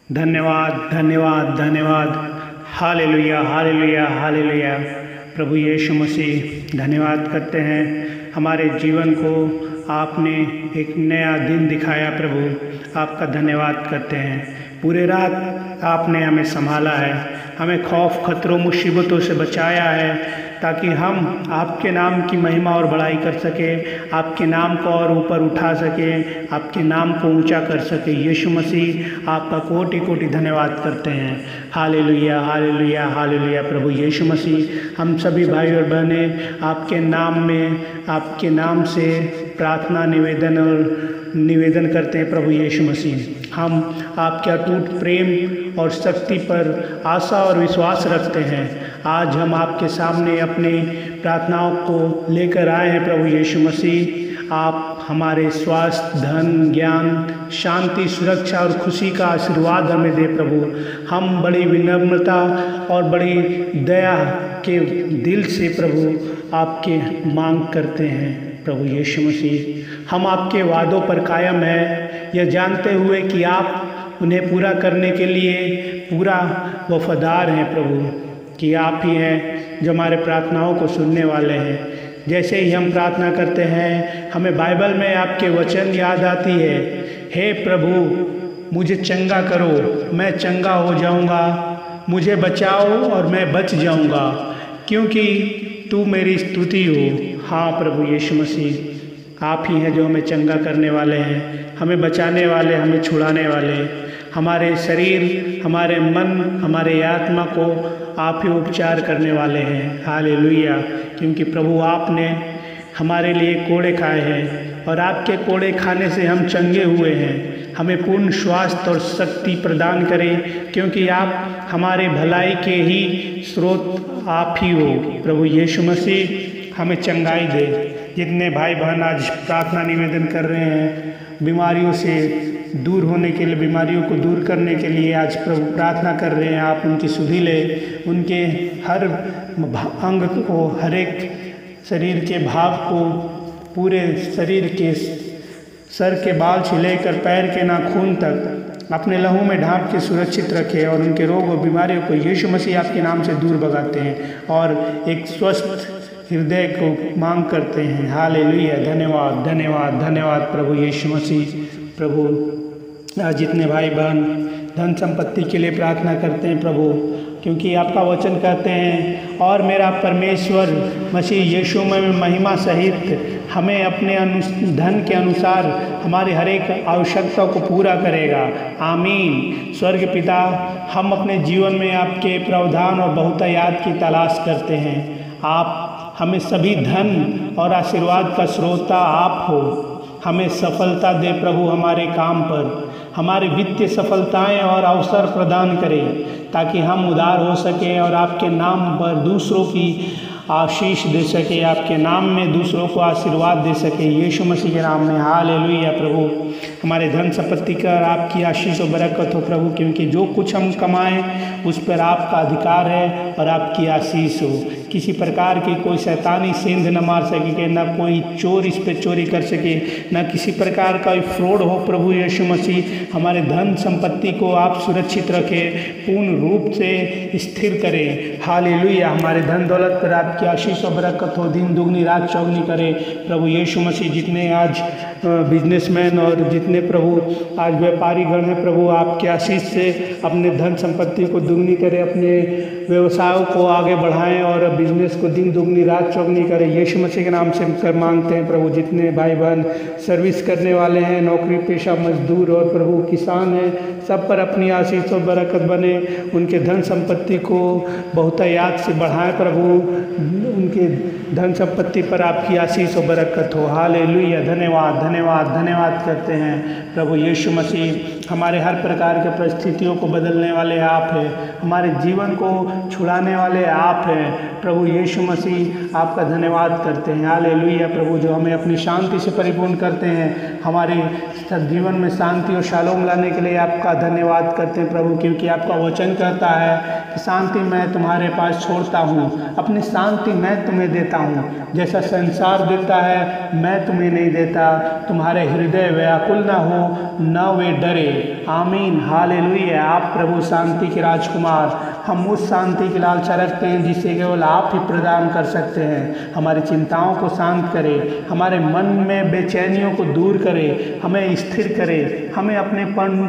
धन्यवाद धन्यवाद धन्यवाद। Hallelujah hallelujah hallelujah. प्रभु यीशु मसीह धन्यवाद करते हैं, हमारे जीवन को आपने एक नया दिन दिखाया। प्रभु आपका धन्यवाद करते हैं। पूरे रात आपने हमें संभाला है, हमें खौफ खतरों मुसीबतों से बचाया है, ताकि हम आपके नाम की महिमा और बड़ाई कर सकें, आपके नाम को और ऊपर उठा सकें, आपके नाम को ऊंचा कर सकें। यीशु मसीह आपका कोटि कोटि धन्यवाद करते हैं। Hallelujah hallelujah hallelujah. प्रभु यीशु मसीह हम सभी भाई और बहनें आपके नाम में, आपके नाम से प्रार्थना निवेदन करते हैं। प्रभु यीशु मसीह हम आपके अटूट प्रेम और शक्ति पर आशा और विश्वास रखते हैं। आज हम आपके सामने अपने प्रार्थनाओं को लेकर आए हैं। प्रभु यीशु मसीह आप हमारे स्वास्थ्य, धन, ज्ञान, शांति, सुरक्षा और खुशी का आशीर्वाद हमें दे। प्रभु हम बड़ी विनम्रता और बड़ी दया के दिल से प्रभु आपके मांग करते हैं। प्रभु यीशु मसीह हम आपके वादों पर कायम हैं, यह जानते हुए कि आप उन्हें पूरा करने के लिए पूरा वफादार हैं। प्रभु कि आप ही हैं जो हमारे प्रार्थनाओं को सुनने वाले हैं। जैसे ही हम प्रार्थना करते हैं, हमें बाइबल में आपके वचन याद आती है, हे प्रभु मुझे चंगा करो, मैं चंगा हो जाऊंगा, मुझे बचाओ और मैं बच जाऊंगा, क्योंकि तू मेरी स्तुति हो। हाँ प्रभु यीशु मसीह आप ही हैं जो हमें चंगा करने वाले हैं, हमें बचाने वाले, हमें छुड़ाने वाले। हमारे शरीर, हमारे मन, हमारे आत्मा को आप ही उपचार करने वाले हैं। हालेलुया। क्योंकि प्रभु आपने हमारे लिए कोड़े खाए हैं और आपके कोड़े खाने से हम चंगे हुए हैं। हमें पूर्ण स्वास्थ्य और शक्ति प्रदान करें, क्योंकि आप हमारे भलाई के ही स्रोत आप ही हो। प्रभु यीशु मसीह हमें चंगाई दे। जितने भाई बहन आज प्रार्थना निवेदन कर रहे हैं, बीमारियों से दूर होने के लिए, बीमारियों को दूर करने के लिए आज प्रभु प्रार्थना कर रहे हैं, आप उनकी सुधि ले, उनके हर अंग को, हर एक शरीर के भाव को, पूरे शरीर के सर के बाल से लेकर पैर के नाखून तक अपने लहू में ढांप के सुरक्षित रखे और उनके रोग और बीमारियों को यीशु मसीह आपके नाम से दूर भगाते हैं और एक स्वस्थ हृदय को मांग करते हैं। हालेलुया। धन्यवाद धन्यवाद धन्यवाद प्रभु यीशु मसीह। प्रभु आज जितने भाई बहन धन संपत्ति के लिए प्रार्थना करते हैं प्रभु, क्योंकि आपका वचन कहते हैं, और मेरा परमेश्वर मसीह यीशु में महिमा सहित हमें अपने धन के अनुसार हमारे हर एक आवश्यकता को पूरा करेगा। आमीन। स्वर्ग पिता, हम अपने जीवन में आपके प्रावधान और बहुतायात की तलाश करते हैं। आप हमें सभी धन और आशीर्वाद का स्रोता आप हो। हमें सफलता दे प्रभु हमारे काम पर, हमारी वित्तीय सफलताएं और अवसर प्रदान करें, ताकि हम उदार हो सकें और आपके नाम पर दूसरों की आशीष दे सके, आपके नाम में दूसरों को आशीर्वाद दे सके। यीशु मसीह के नाम में। हालेलुया। प्रभु हमारे धन संपत्ति कर आपकी आशीष और बरकत हो प्रभु, क्योंकि जो कुछ हम कमाएं उस पर आपका अधिकार है और आपकी आशीष हो। किसी प्रकार की कोई शैतानी सेंध न मार सके, न कोई चोर इस पर चोरी कर सके, न किसी प्रकार का फ्रॉड हो। प्रभु यीशु मसीह हमारे धन संपत्ति को आप सुरक्षित रखें, पूर्ण रूप से स्थिर करें। हालेलुया। हमारे धन दौलत पर आपकी आशीष और बरकत हो, दिन दुगनी रात चौगनी करे। प्रभु यीशु मसीह जितने आज बिजनेसमैन और जितने प्रभु आज व्यापारी गण हैं प्रभु, आपके आशीष से अपने धन संपत्ति को दुगनी करें, अपने व्यवसायों को आगे बढ़ाएं और बिजनेस को दिन दुगनी रात चौगनी करें। यीशु मसीह के नाम से कर मांगते हैं प्रभु। जितने भाई बहन सर्विस करने वाले हैं, नौकरी पेशा मजदूर और प्रभु किसान हैं, सब पर अपनी आशीष और बरकत बने। उनके धन संपत्ति को बहुतायात से बढ़ाएं प्रभु, उनके धन संपत्ति पर आपकी आशीष और बरकत हो। हालेलुया। धन्यवाद धन्यवाद धन्यवाद करते हैं प्रभु यीशु मसीह। हमारे हर प्रकार के परिस्थितियों को बदलने वाले आप हैं, हमारे जीवन को छुड़ाने वाले आप हैं प्रभु। प्रभु यीशु मसीह आपका धन्यवाद करते हैं। हालेलुया प्रभु, जो हमें अपनी शांति से परिपूर्ण करते हैं, हमारे जीवन में शांति और शालोम लाने के लिए आपका धन्यवाद करते हैं प्रभु, क्योंकि आपका वचन कहता है कि शांति मैं तुम्हारे पास छोड़ता हूँ, अपनी शांति मैं तुम्हें देता हूँ। जैसा संसार देता है मैं तुम्हें नहीं देता। तुम्हारे हृदय व्याकुल न हो, न वे डरे। आमीन, हालेलुया। आप प्रभु शांति के राजकुमार, हम उस शांति की लालसा रखते हैं जिसे केवल आप ही प्रदान कर सकते हैं। हमारी चिंताओं को शांत करें, हमारे मन में बेचैनियों को दूर करें, हमें स्थिर करें, हमें अपने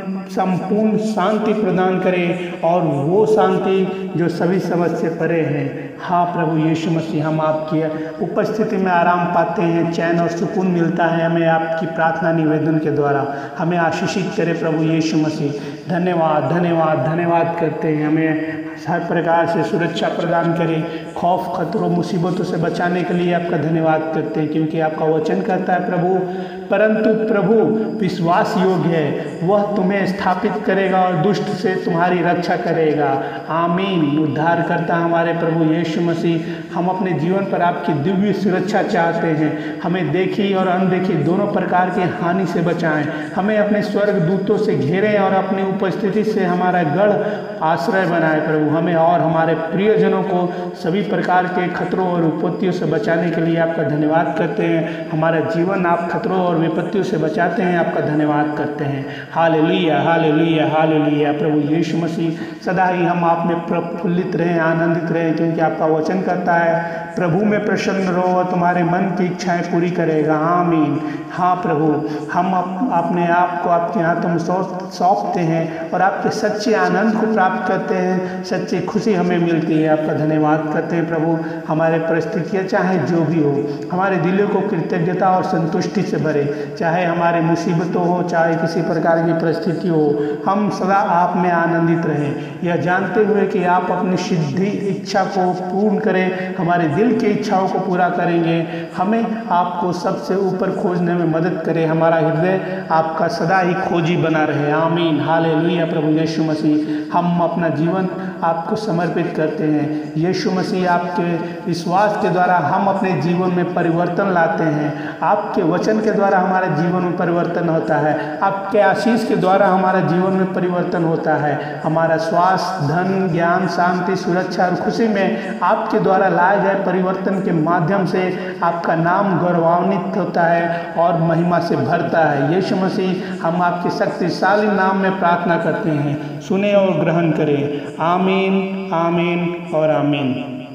संपूर्ण शांति प्रदान करें, और वो शांति जो सभी समझ से परे है। हाँ प्रभु यीशु मसीह, हम आपकी उपस्थिति में आराम पाते हैं, चैन और सुकून मिलता है हमें आपकी प्रार्थना निवेदन के द्वारा। हमें आशीषित करे प्रभु यीशु मसीह। धन्यवाद धन्यवाद धन्यवाद करते हैं। हमें हर प्रकार से सुरक्षा प्रदान करें, खौफ खतरों मुसीबतों से बचाने के लिए आपका धन्यवाद करते हैं, क्योंकि आपका वचन कहता है प्रभु, परंतु प्रभु विश्वास योग्य है, वह तुम्हें स्थापित करेगा और दुष्ट से तुम्हारी रक्षा करेगा। आमीन। उद्धार करता हमारे प्रभु यीशु मसीह, हम अपने जीवन पर आपकी दिव्य सुरक्षा चाहते हैं। हमें देखी और अनदेखी दोनों प्रकार की हानि से बचाएं। हमें अपने स्वर्ग दूतों से घेरें और अपनी उपस्थिति से हमारा गढ़ आश्रय बनाए प्रभु। हमें और हमारे प्रियजनों को सभी प्रकार के खतरों और विपत्तियों से बचाने के लिए आपका धन्यवाद करते हैं। हमारा जीवन आप खतरों और विपत्तियों से बचाते हैं, आपका धन्यवाद करते हैं। Hallelujah hallelujah hallelujah. प्रभु यीशु मसीह, सदा ही हम आप में प्रफुल्लित रहें, आनंदित रहें, क्योंकि आपका वचन कहता है प्रभु में प्रसन्न रहो और तुम्हारे मन की इच्छाएं पूरी करेगा। आमीन। हाँ प्रभु, हम अपने आप को आपके हाथों में सौंपते हैं और आपके सच्चे आनंद को प्राप्त करते हैं, सच्ची खुशी हमें मिलती है। आपका धन्यवाद करते हैं प्रभु। हमारे परिस्थितियाँ चाहे जो भी हो, हमारे दिलों को कृतज्ञता और संतुष्टि से भरे, चाहे हमारे मुसीबतों हो, चाहे किसी प्रकार की परिस्थिति हो, हम सदा आप में आनंदित रहें, यह जानते हुए कि आप अपनी सिद्धि इच्छा को पूर्ण करें, हमारे दिल की इच्छाओं को पूरा करेंगे। हमें आपको सबसे ऊपर खोजने में मदद करें, हमारा हृदय आपका सदा ही खोजी बना रहे। आमीन। हालेलुया। प्रभु यीशु मसीह, हम अपना जीवन आपको समर्पित करते हैं। यीशु मसीह, आपके विश्वास के द्वारा हम अपने जीवन में परिवर्तन लाते हैं। आपके वचन के द्वारा हमारे जीवन में परिवर्तन होता है, आपके आशीष के द्वारा हमारा जीवन में परिवर्तन होता है। हमारा स्वास्थ्य, धन, ज्ञान, शांति, सुरक्षा और खुशी में आपके द्वारा लाए गए परिवर्तन के माध्यम से आपका नाम गौरवान्वित होता है और महिमा से भरता है। यीशु मसीह, हम आपके शक्तिशाली नाम में प्रार्थना करते हैं, सुने और ग्रहण करें। आमीन आमीन और आमीन।